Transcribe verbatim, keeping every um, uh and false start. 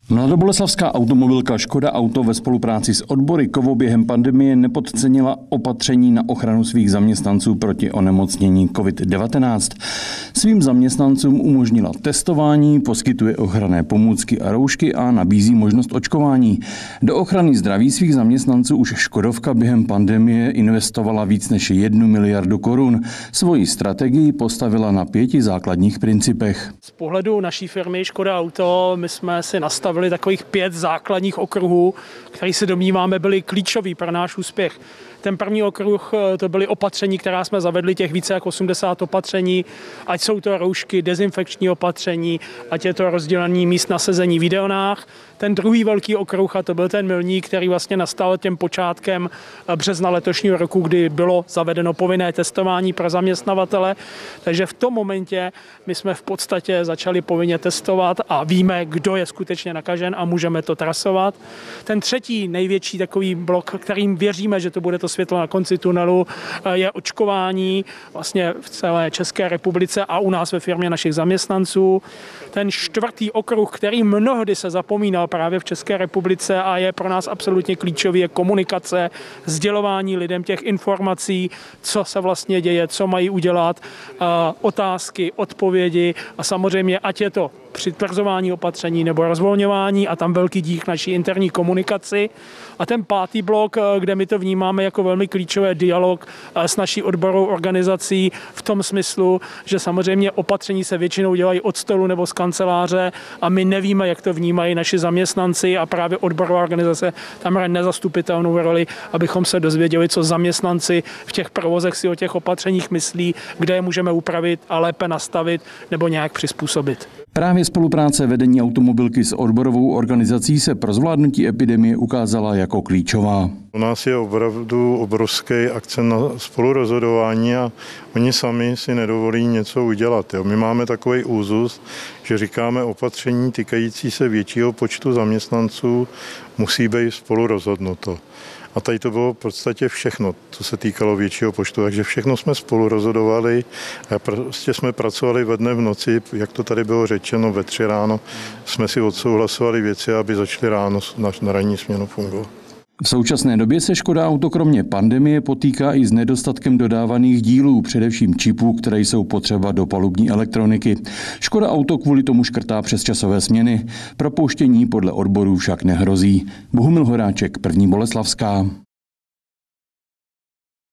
Mladoboleslavská automobilka Škoda Auto ve spolupráci s odbory Kovo během pandemie nepodcenila opatření na ochranu svých zaměstnanců proti onemocnění covid devatenáct. Svým zaměstnancům umožnila testování, poskytuje ochranné pomůcky a roušky a nabízí možnost očkování. Do ochrany zdraví svých zaměstnanců už Škodovka během pandemie investovala víc než jednu miliardu korun. Svoji strategii postavila na pěti základních principech. Z pohledu naší firmy Škoda Auto my jsme si nastavili takových pět základních okruhů, které si domníváme byly klíčový pro náš úspěch. Ten první okruh to byly opatření, která jsme zavedli, těch více jak osmdesát opatření, ať jsou to roušky, dezinfekční opatření, ať je to rozdělení míst na sezení v jídelnách. Ten druhý velký okruh, a to byl ten milník, který vlastně nastal těm počátkem března letošního roku, kdy bylo zavedeno povinné testování pro zaměstnavatele. Takže v tom momentě my jsme v podstatě začali povinně testovat a víme, kdo je skutečně nakažen a můžeme to trasovat. Ten třetí největší takový blok, kterým věříme, že to bude to světlo na konci tunelu, je očkování vlastně v celé České republice a u nás ve firmě našich zaměstnanců. Ten čtvrtý okruh, který mnohdy se zapomínal právě v České republice a je pro nás absolutně klíčový, je komunikace, sdělování lidem těch informací, co se vlastně děje, co mají udělat, otázky, odpovědi a samozřejmě, ať je to přitvrzování opatření nebo rozvolňování a tam velký dík naší interní komunikaci. A ten pátý blok, kde my to vnímáme jako velmi klíčové, dialog s naší odborovou organizací v tom smyslu, že samozřejmě opatření se většinou dělají od stolu nebo z kanceláře a my nevíme, jak to vnímají naši zaměstnanci a právě odborová organizace tam hraje nezastupitelnou roli, abychom se dozvěděli, co zaměstnanci v těch provozech si o těch opatřeních myslí, kde je můžeme upravit a lépe nastavit nebo nějak přizpůsobit. Právě spolupráce vedení automobilky s odborovou organizací se pro zvládnutí epidemie ukázala jako klíčová. U nás je opravdu obrovský akcent na spolurozhodování a oni sami si nedovolí něco udělat. Jo. My máme takový úzus, že říkáme, opatření týkající se většího počtu zaměstnanců musí být spolurozhodnuto. A tady to bylo v podstatě všechno, co se týkalo většího počtu, takže všechno jsme spolu rozhodovali a prostě jsme pracovali ve dne v noci, jak to tady bylo řečeno, ve tři ráno jsme si odsouhlasovali věci, aby začaly ráno na, na ranní směnu fungovat. V současné době se Škoda Auto kromě pandemie potýká i s nedostatkem dodávaných dílů, především čipů, které jsou potřeba do palubní elektroniky. Škoda Auto kvůli tomu škrtá přesčasové směny. Propouštění podle odborů však nehrozí. Bohumil Horáček, První Boleslavská.